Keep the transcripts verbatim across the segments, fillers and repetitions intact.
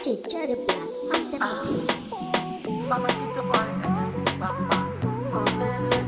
D J Cherry Black on the mix. Sama kita boy, mama, oh lele.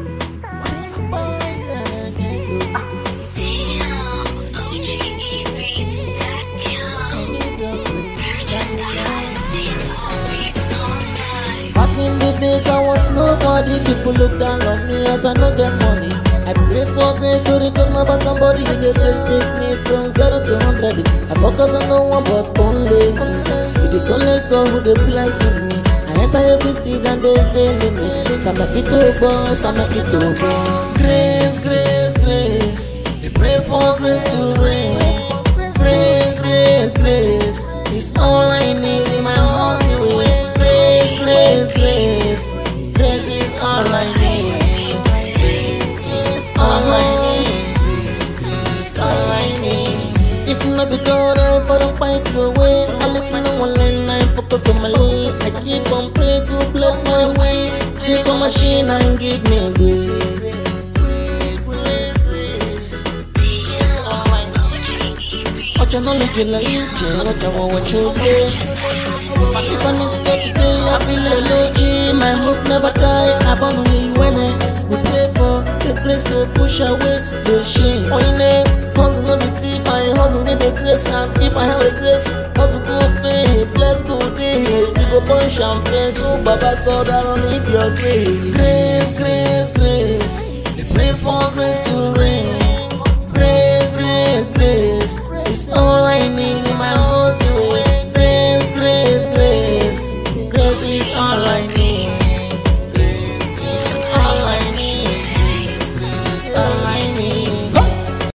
Back in the days I was nobody. People look down on me as I no get money. I pray for grace to return about somebody. In the grace take me from zero to hundred. I focus on no one but only. It is only God who dey blessing me. I enter every street and they hailing me. Sama ito boss, sama ito boss. Grace, grace, grace. They pray for grace to reign. Grace, grace, grace. It's all I need in my heart. Grace, grace, grace. Grace is all I need. Grace is all I need. Grace is all I need. If not be God, I for the fight away. I live in one lane, I focus on my lane. I keep on praying to bless my way. Take a machine and give me grace. Grace, grace, grace. Grace is all I need. Watch your knowledge, you like it. Watch your what you do. If I need to take day, I feel a low G. My hope never die. I born only when I we pray for the grace to push away the shame. Oh, you know, hustle no be thief. I hustle need the grace, and if I have the grace, hustle go pay, bless go day. We go burn champagne, so Baba God, I don't need your grace. Grace, grace, grace. They pray for grace to reign.